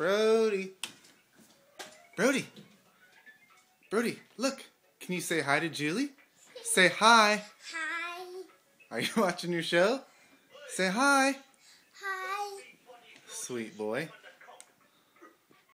Brody. Brody. Brody, look. Can you say hi to Julie? Say hi. Hi. Are you watching your show? Say hi. Hi. Sweet boy.